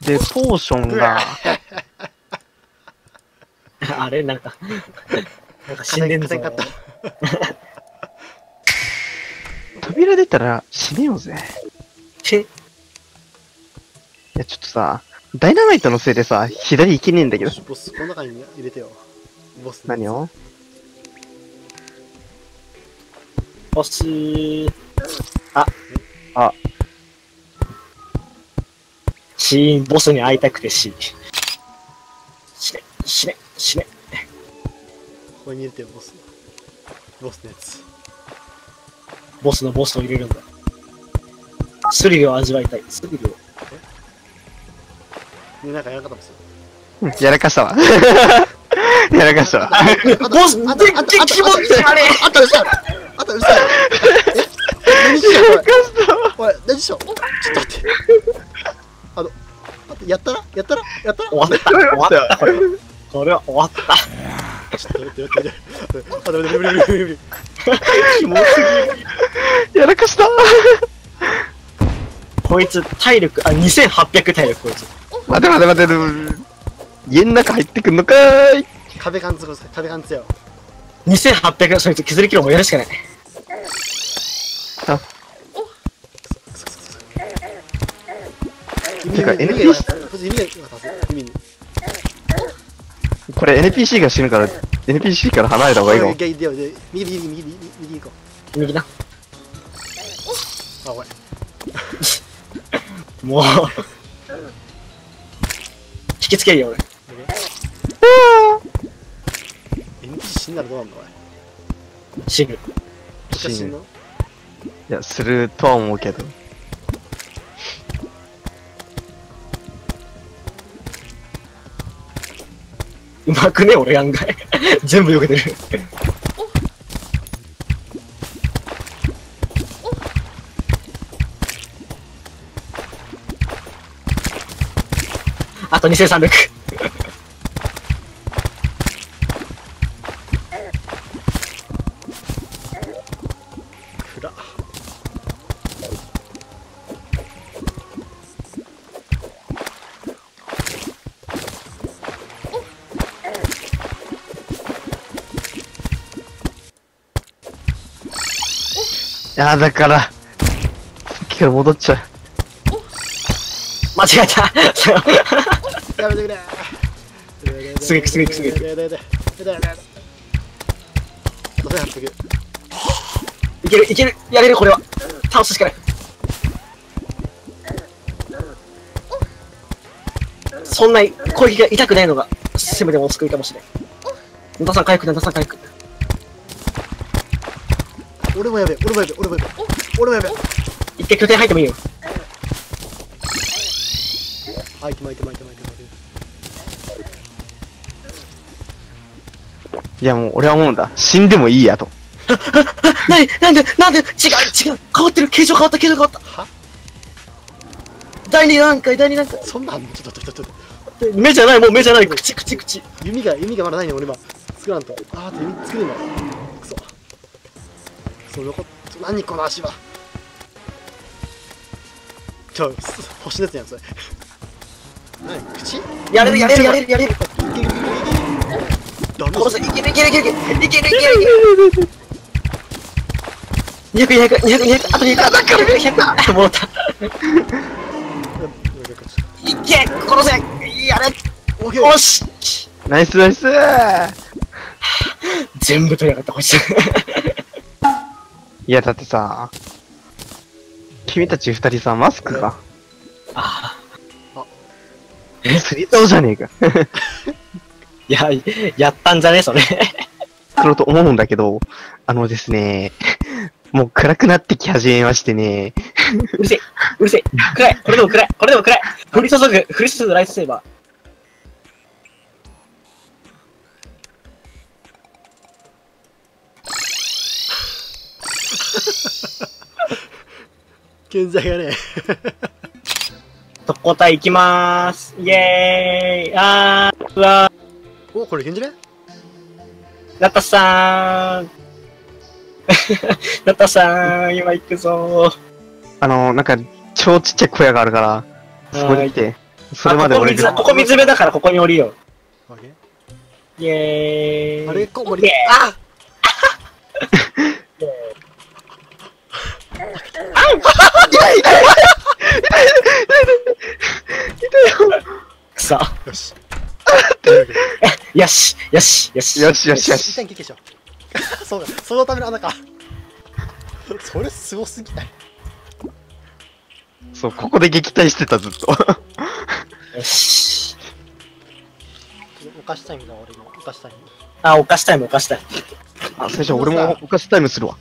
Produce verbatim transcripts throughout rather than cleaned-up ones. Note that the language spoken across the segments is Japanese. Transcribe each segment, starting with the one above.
で、ポーションが、 あれなんか、なんか死んでんぞ。 扉出たら死ねようぜ。 えいや、ちょっとさ、ダイナマイトのせいでさ、左行けねえんだけど。 ボス、この中に入れてよ。ボス。 何をボスー。あ。 あ。 シーン、ボスに会いたくてし。死ね、死ね、死ね。 ここに入れてよ、ボス。ボスのやつ。 ボスのボスを入れるんだ。スリルを味わいたい。スリルを。 えなんかやらかったんですよ。 うん、やらかしたわ。やらかしたわ。 ボス、全然気持ち悪い。 あった、うそやろ。あった、うそやろ。え何しよう、おい。おい、何しよう。ちょっと待って。あの、待って、やったらやったらやったら終わった。終わった。これは。これは終わった。 ちょっと待って、待って、待って。あ、ダメだ、無理無理無理無理。 キモすぎる。 やらかした。 こいつ、体力、あ、にせんはっぴゃく体力、こいつ。 待て待て待て待て。家の中入ってくんのかーい。 壁貫通、壁貫通よ。 にせんはっぴゃく、そいつ削りキロもやるしかない。 あ。 てか エヌピーシーこれ エヌピーシー が死ぬから エヌピーシー から離れた方がいいの。 右右右右右右行こう。右な。 あ、おい。 もう引きつけるよ俺。 エヌピーシー 死んだらどうなんだおい。 死ぬ。 死ぬの？ いや、するとは思うけど。 うまくね俺案外。全部避けてる。あとにせんさんびゃく。 暗っ。 いやだからさっきから戻っちゃう。 間違えた。 やめてくれ。 すげえすげえすげえ。いけるいけるやれるこれは。倒すしかない。そんな攻撃が痛くないのがせめてもお救いかもしれん。野田さん回復、野田さん回復。 俺もやべえ、俺もやべえ、俺もやべえ、俺もやべえ。 一回拠点入ってもいいよ。 アイテムアイテムアイテムアイテムアイテム。 いやもう俺は思うんだ。死んでもいいやと。 なになんでなんで違う違う変わってる。形状変わった形状変わった。 は第二段階第二段階。 そんなんちょっとちょっとちょっと目じゃないもう目じゃない口口口。 弓が弓がまだないね俺今作らんと。あーって弓作れんの。くそ。そう残っ何この足は。ちょ星のやつやんそれ。何口？ やれるやれるやれるやれる。 ダメ。 殺せいけるいけるいけるいけるいけるいけるいける。にひゃくにひゃくにひゃくにひゃくあとにひゃくあとにひゃく戻った。いけ殺せやれ。 オッケー。 よし。 ナイスナイスー。 全部取りやがったこいつ。 いやだってさ、君たち二人さマスクがああえ釣り竿じゃねえか。 いややったんじゃねそれ。 作ろうと思うんだけど、あのですね、もう暗くなってき始めましてね。 うるせえうるせえ暗いこれでも暗いこれでも暗い。降り注ぐ降り注ぐライトセーバー。 健在がね。 特攻隊行きまーす。イエーイ。あーうわー。おこれ健在ね。 ナタさん。ナタさん今行くぞー。 あのなんか超ちっちゃい小屋があるから、そこに来て。 それまであここ水、 俺が、 ここ水辺だからここに降りよオッケー。 う。イェーイ。 あれ、コウモリ。 イェーイあくそ。 よし。 よし、よし、よし。 よしよしよ一し。 旦休憩しよう。そうだ、そのための穴か。それすごすぎない。 そう、ここで撃退してた、ずっと。 よし。 お菓子タイムだ、俺のお菓子タイム。 あ、お菓子タイム、お菓子タイム。 あ、最初俺もお菓子タイムするわ。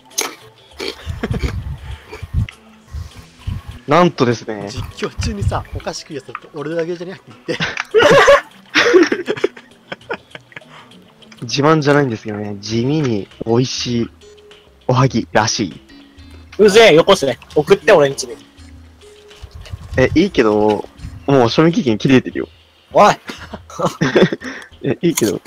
なんとですね、 実況中にさ、お菓子食うやつだって俺だけじゃなくて。 自慢じゃないんですけどね、地味に美味しいおはぎらしい。 うぜえ、よこせ。送って、俺んちに。 え、いいけど、もう賞味期限切れてるよ。 おい。 え、いいけど、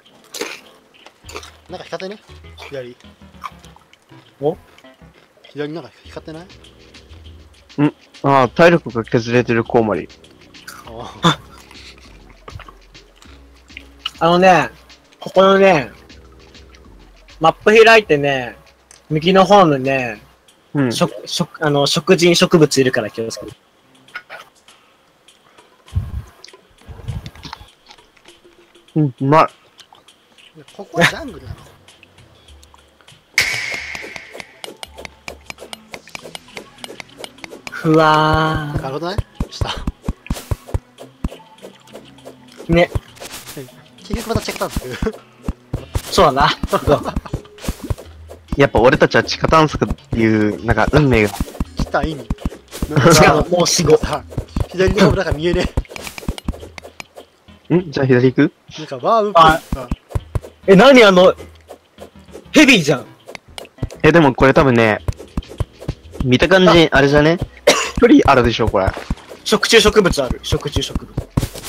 なんか光ってね左。 お左なんか光ってない？ ああ、体力が削れてるコウモリ。 ああのね、ここのね、マップ開いてね、右の方のね、 うん。 食、食、あの、食人植物いるから気をつけて。 うん、うまい。 ここはジャングルなの？ ふわなるほどね。した。 ー。ね、 結局またチェックタンスク。 そうだな。 やっぱ俺たちは地下探索っていう、なんか運命が、 来た意味。 違う、もう死後。 さ、左のなんか見えねんじゃあ左行くえ。なんかワームっぽいあさ。 え、何あの、ヘビーじゃん。 え、でもこれ多分ね、見た感じ、あれじゃね距離あるでしょ、これ。 食虫植物ある。食虫植物。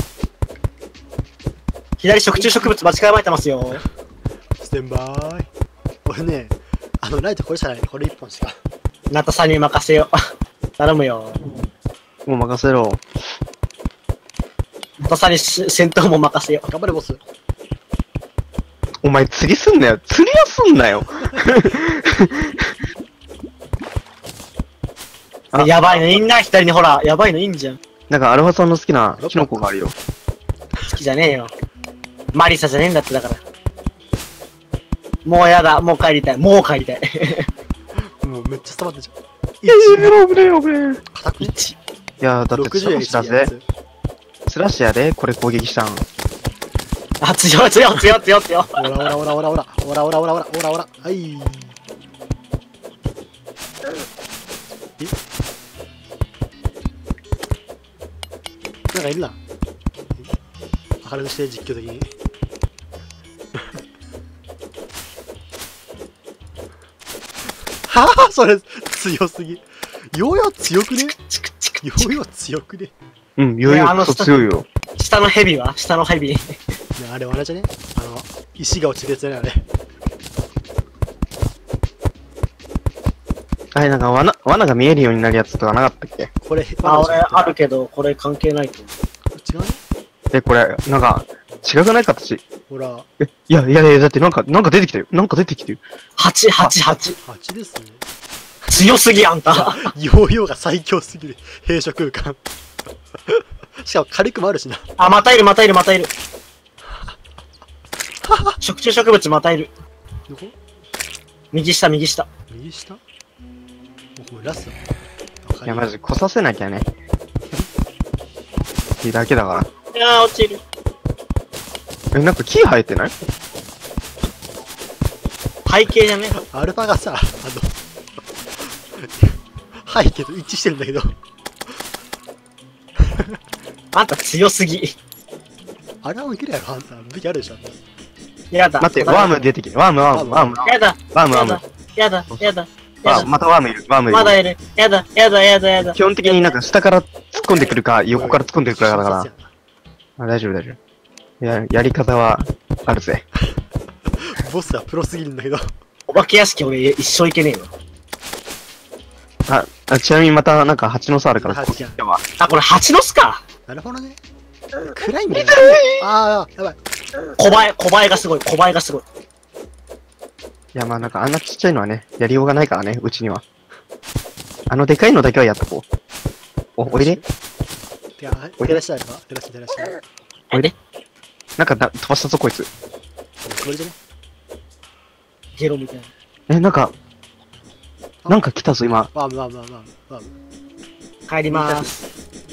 左食虫植物間違えまえてますよ。 ステンバイ。俺ね、あのライトこれしかない。これ一本しか。 ナタさんに任せよう。頼むよ。 もう任せろ。 ナタさんにし戦闘も任せよ頑張れボス。 お前釣りすんなよ。釣りはすんなよ。あう。やばいのいんな、左にほら。やばいのいんじゃん。 なんかアルファさんの好きなキノコがあるよ。 好きじゃねえよ。マリサじゃねえんだってだから。もうやだ。もう帰りたい。もう帰りたい。 もうめっちゃ伝わってんじゃん。 えー、危ねえ危ねえ。 固くね。 いやー、だってろくじゅうスラッシュだぜ。スラッシュやで、これ攻撃したん。 あ、強い強い強い強い強い。 オラオラオラオラオラオラオラオラオラオラオラはいえなんかいるな明るくして実況的にはあそれ強すぎヨーヨー強くねチクチクヨーヨー強くねうん、よいよ、 ねあのクソ強いよ。 下のヘビは下のヘビ。 ねあれあれじゃねあの石が落ちるやつじゃねあれあれ、なんか罠、罠が見えるようになるやつとかなかったっけこれあ、俺あるけど、これ関係ないと思う。 違うねで、これ、なんか、違くない形。 ほらえ、いやいやいや、だってなんか、なんか出てきたよ。なんか出てきてる。 八、八、八。 はちですね強すぎ、あんた。 ヨーヨーが最強すぎる閉所空間しかも火力もあるしなあ、またいる、またいる、またいる。食虫植物またいる。 どこ右下、右下。 右下もうこれラストいや、マジ、来させなきゃね。木だけだかいやー、落ちる。 ら。え、なんか木生えてない背景じゃねアルファがさあのはいけど一致してるんだけどあんた強すぎ。 あれは受けるやろあんた武器あるでしょやだ。 待って、ワーム出てきて。ワーム、ワーム、ワーム。 やだ。 ワーム、ワーム。 やだ、やだ。 ワーム、またワームいる。ワームいる。 まだいる。やだ、やだ、やだ、やだ。 基本的になんか下から突っ込んでくるか、横から突っ込んでくるかだから。あ、大丈夫、大丈夫。や、やり方は、あるぜ。 ボスはプロすぎるんだけどお化け屋敷俺一生行けねえよ。 あ、あちなみにまたなんか蜂の巣あるから、 蜂やんこっちはあ、これ蜂の巣か。 なるほどね。暗いんだよ。ああ、やばい。 小映え、小映えがすごい、小映えがすごい。 いや、まあなんかあんなちっちゃいのはね、やりようがないからね、うちには。あのでかいのだけはやっとこう。お、おいで。 てか、照らしてあるか照らして照らして。 おいで。なんかだ飛ばしたぞ、こいつ。 これじゃねゲロみたいな。 え、なんか、なんか来たぞ、今。 ワームワームワームワームワーム。 帰りまーす。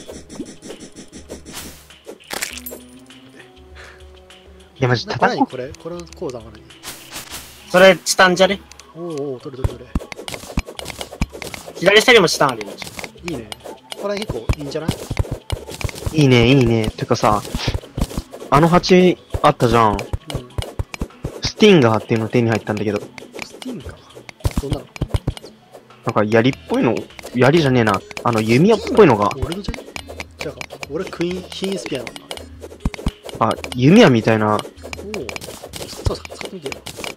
いや、マジな叩こ何これこれの鉱山は何それ、チタンじゃね？ おーおー、取れ取れ取左下にもチタンあるよ。 れ。いいね。これ結構いいんじゃない？ う。いいね、いいね。てかさ、あの鉢あったじゃん。 うん。 スティンガーっていうの手に入ったんだけど、 スティンか。どんなのなんか槍っぽいの、槍じゃねえな。あの弓矢っぽいのが、 俺のじゃねじゃあ、俺クイーン、ヒーンスピアなんだ。 あ、弓矢みたいな、 おお。そう、使ってみてよ。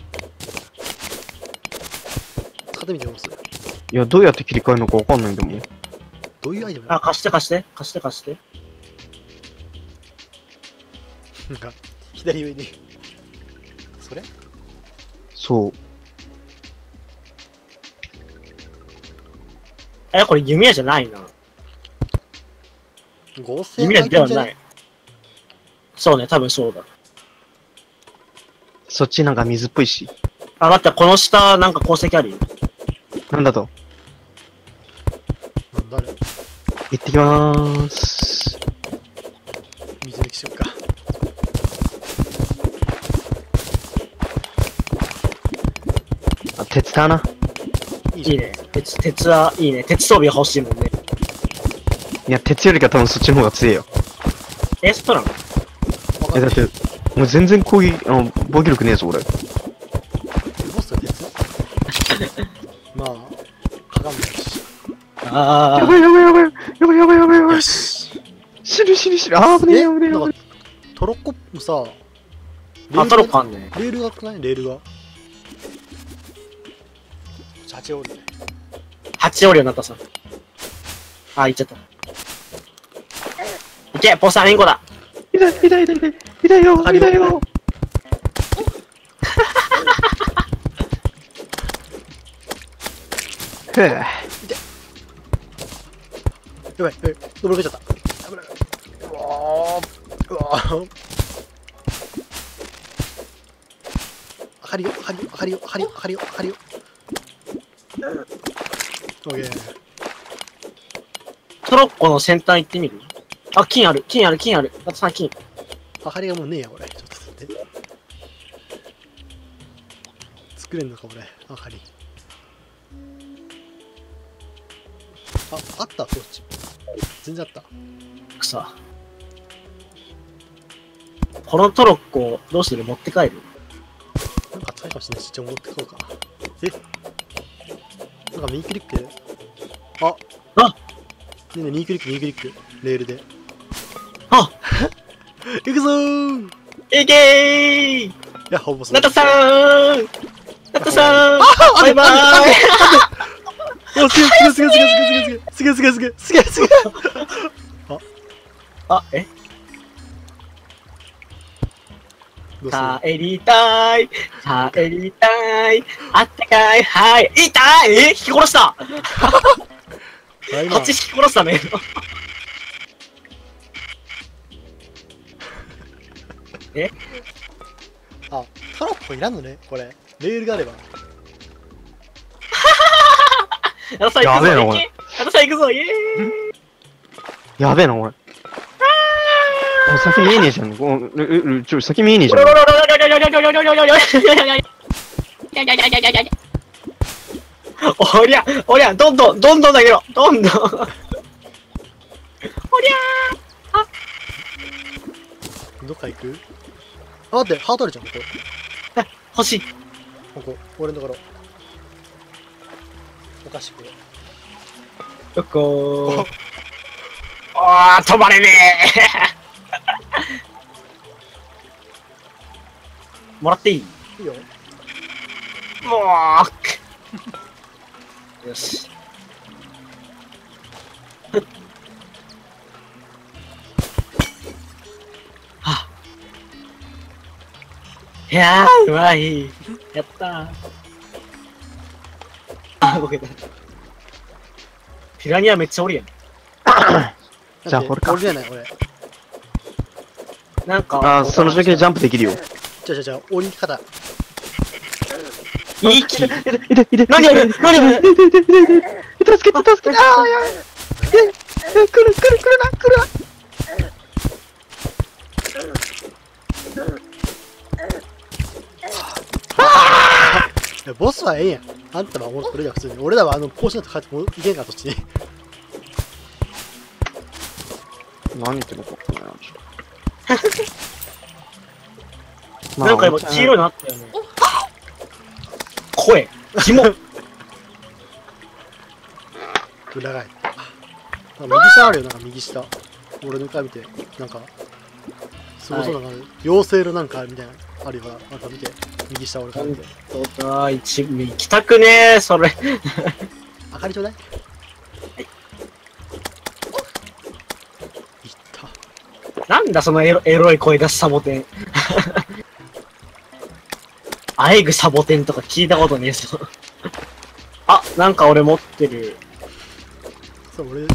使ってみてよ、それ。 いや、どうやって切り替えるのかわかんないんだもん。 どういうアイテムあ、貸して貸して。貸して貸して。 なんか、左上に。それそう。 え、これ弓矢じゃないな。 合成弓矢ではなアイい。そうね、多分そうだ。 そっちなんか水っぽいし。 あ、待って、この下、なんか鉱石あるよ。 なんだと。 テムなんだあれ行ってきまーす。 水抜きしよっか。 あ、鉄だな。 いいじゃん。 いいね。鉄、鉄はいいね。鉄装備が欲しいもんね。 いや、鉄よりか多分そっちの方が強えよ。 え、そうなの？ え、だって、もう全然攻撃、あの、防御力ねえぞ、俺。 ボスは鉄まあ、かがんないし。 あやばいやばいやばいやばいやばいやばいやばい。 よし。 死ぬ死ぬ死ぬ。あー、危ねえ危ねえ危ねなんかトロッコもさ、 あ。あ、トロッコあんね。 レールがくないレールが。八折り。 八折りになったさ。あ、行っちゃった。いけ、ポスターリンゴだ。 え。痛い痛い痛い痛い痛いよ痛いよ。ふぅ。 やばい、やばい、登り越えちゃった。危ない。うわー、うわー。あかりよ、あかりよ、あかりよ、あかりよ、あかりよ、あかりよ。オッケー。 トロッコの先端行ってみる？あ、金ある、金ある、金ある。あとさん金。 あかりがもうねえや、俺。ちょっと待って。作れんのか、俺。あかり。あ、あった、こっち。全然あった。 さ。このトロッコ、どうする？持って帰る？ なんか使いかもしれないし、ちょっと持ってこうか。えなんか右クリックああねえねえ、右クリック、右クリック。レールで。 あ行くぞーいけーやっほぼそう。 ナタさーんナタさーんバイバーイお、すげえすげえすげえすげえすげえすげえすげえすげえすげえすげえあ、えどうする帰りたい帰りたいあったかいはい痛いえ引き殺したあ、今こっち引き殺したねえあ、トロッコいらんのね、これ。レールがあれば。 ナタさん行くぞやべえなこれナタさん行くぞイエーイやべえな、俺。お先見えねえじゃん。おうううちょ、先見えねえじゃん。 おりゃ、おりゃ、どんどん、どんどんだけど、どんどん。おりゃどっか行くあ、待って、ハートあるじゃん、ここ。 ー。欲しい。 ここ、俺のところ。お菓子これ。 どこー。あー、止まれねー。もらっていい？ いいよ。 もう。よし。 いやー、うまい。やったー。あ、ごめんなさい。ピラニアめっちゃおるやん。 じゃあこれか俺じゃない、俺。 なんか、 あー、その状況でジャンプできるよ。 じゃあじゃあじゃあ、鬼方。 いい気。 いて、いて、いて、 何やる何やるいて、いて、いて、いて、いて、助けて、助けて、あー、やばい。え、え、来る、来る、来るな、来るな。 いやボスはええやん。あんたはもう俺ら普通に。俺らはあの、ポーションとか帰ってもいけんから、そっちに。 何言ってんのか分かんないな、ちょっと。 なんか今黄色になったよね。声。キモ。 裏返った。あ、右下あるよ、なんか右下。俺の回見て、なんか、すごそうな、なんか妖精のなんかみたいな、あるよ、なんか見て、右下俺から見て。 そうだ、一部行きたくねー、それ。 明かりちょうだい。 はい。 いった。 なんだそのエロエロい声出すサボテン。あえぐサボテンとか聞いたことねえぞ。あ、なんか俺持ってる。 そう、俺、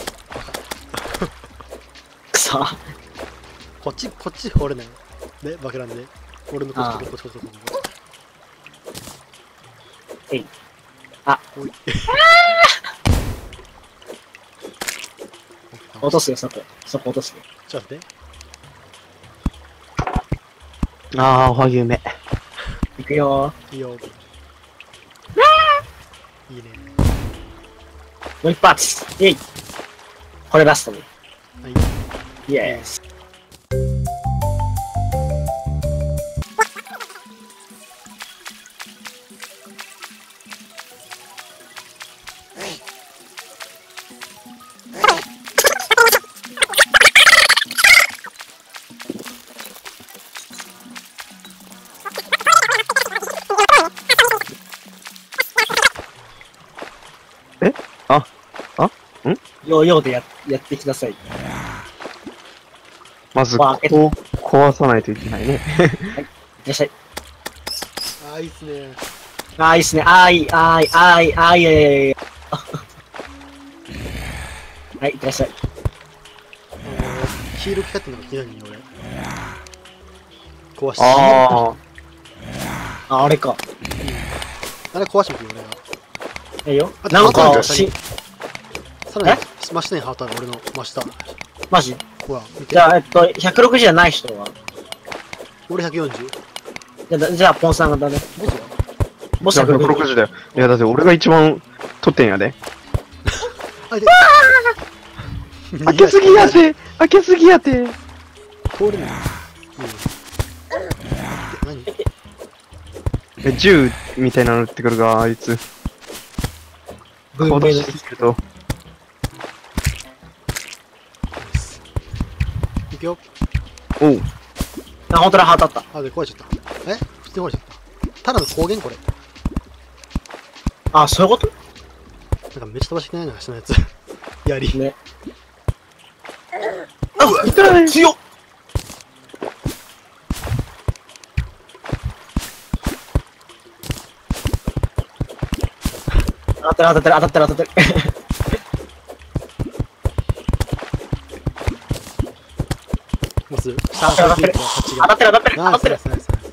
くさ。 こっち、こっち、俺ね。で、バケランで。俺のこっち、こっち、こっち、こっち、こっち。 えい。あ、 おい。 落とすよ、そこ。そこ落とすよ。 ちょっと待って。 あー、おはぎゅうめ。 いくよいいよ。いいね。 ー。もう一発。イェイ。これラストね。 はい。 イエス。 あ、あ、んヨーヨーでややってください。 まず、 まあここを壊さないといけないね。 いらっしゃい。 あー、いいっすね。 あー、いいっすね。あー、いい、あー、いい、あー、いい、あー、いい、あー、いい、はい、いってらっしゃい。 あの、黄色光ってるのが気になるよ、俺。壊して。 ああ、あれか。 あれ壊してみてよ、俺が。 ええよ。 あなんか、 あとし、 さらに、真下にハートある、俺の真下。 マジほら、見て。 じゃあ、えっと、ひゃくろくじゅうじゃない人は俺ひゃくよんじゅう。 じゃあ、じゃあ、ポンさんがだね。 ボスはもしじゃあひゃくろくじゅうだよ。いや、だって俺が一番取ってんやで。 あ、いて。 開けすぎやて開けすぎやて通れない。うん。何え、銃みたいなの撃ってくるが、あいつ。顔出してくると。 いくよ。 おう。 あ、ほんとだ、ハートあった。 あ、で、壊れちゃった。え普通に壊れちゃった。ただの光源これ。 あ、そういうことなんかめっちゃ飛ばしてきてないのが下のやつ。やり。 ね。あ、 痛い強っ当たってる当たってる当たってる当たってる。 もうすぐ。下当たってるこっち当たってる当たってる当ナイスたってる。 ナイスナイスナイス。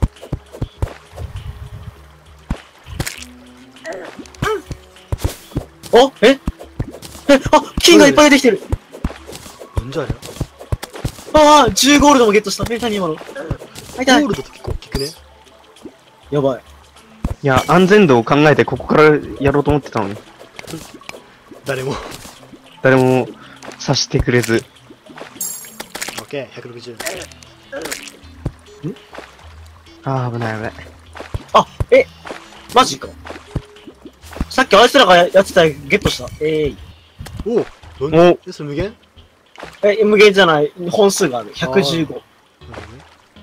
おええあ、金がいっぱい出てきてる。 なんじゃあれああ、じゅうゴールドもゲットした。え、何今の。あ、痛いゴー。ルドって結構大きくね。 やばい。 いや、安全度を考えてここからやろうと思ってたのに。 誰も。 誰も刺してくれず。 オッケー、ひゃくろくじゅう。 あー、危ない危ない。 あ、え、マジか。さっきあいつらがやってたやつゲットした。えい。 おうおなんえ、それ無限え、無限じゃない。本数がある。ひゃくじゅうご。 なるほどね。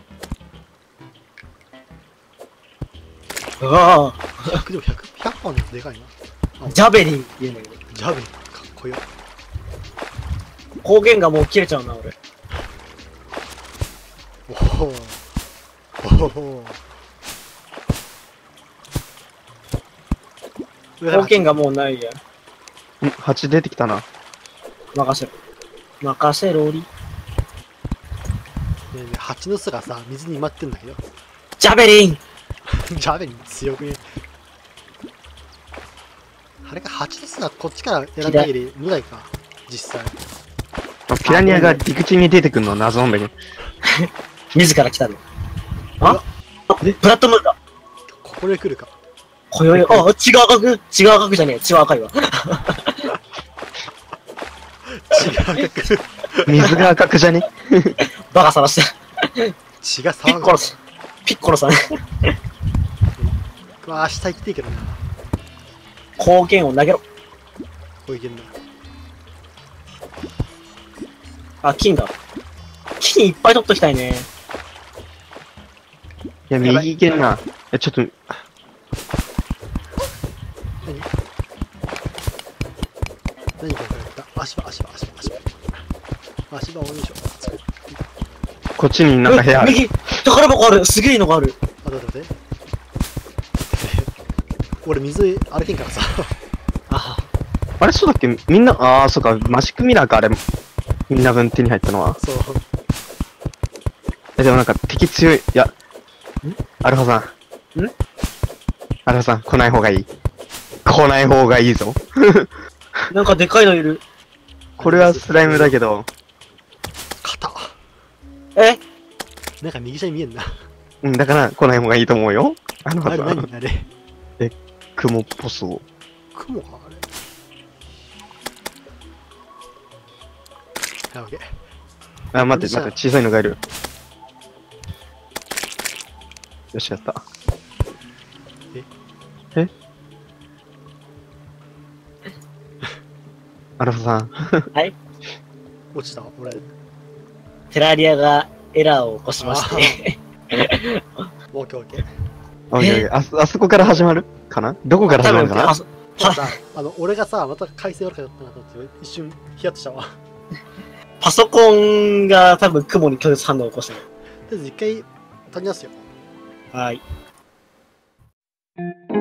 あひゃくでもひゃく、ひゃっパーのやつでかいな。 あ、ジャベリンって言うんだけど。 ジャベかっこよ。 光源がもう切れちゃうな、俺。 おお。 おお。上から貢献がもうないや。 ん、蜂出てきたな。 任せろ。任せろり。 ねえねえ、蜂の巣がさ、水に埋まってんだけど。 ジャベリンジャベリン強くね。あれか、蜂の巣がこっちからやらない限り無理か、実際。 ピラニアが陸地に出てくるの謎なんだけど。 自ら来たの。ああプラットムーンだ。 ここで来るか。 こよよ、あ、血が赤く、血が赤くじゃねえ、血は赤いわ。 血が赤く。 水が赤くじゃね？ バカさらして。 血がピ騒ぐ。 ッコロさん。ピッコロさん。 うわ、明日行っていいけどな。 貢献を投げろ。 こういけんな。 あ、金だ。金いっぱい取っときたいね。 いや、右行けんな。え、ちょっと、 何何これやった足場、足場、足場、足場。足場をよいしょ。 こっちになんか部屋ある。 右宝箱ある。すげえのがある。 あ、待って待って。俺水歩けんからさ。 ああれ、そうだっけみんな、あー、そうか、マジックミラーか、あれ。みんな分手に入ったのは。 そう。 え、でもなんか敵強い。いや、アルファさん。 んアルファさん、来ない方がいい。来ない方がいいぞ。 なんかでかいのいる。 これはスライムだけど、 肩。 えなんか右下に見えんな。 うん、だから来ない方がいいと思うよ。アルフあれァさん。 何あれ。 雲っぽそう。 雲かあれ。はい、オッケー。 あ、待って、待って、小さいのがいる。よし、やった。 ええアルファさん。 はい落ちた俺。 テラリアがエラーを起こしまして。 オッケーオッケー。 オッケーオッケーあそ、あそこから始まるかなどこから始まるかなあそただあの、俺がさ、また回線悪かったなと思って、一瞬ヒヤッとしたわ。 パソコンが多分雲に拒絶反応を起こしてる。 とりあえず一回取り直すよ。 はい。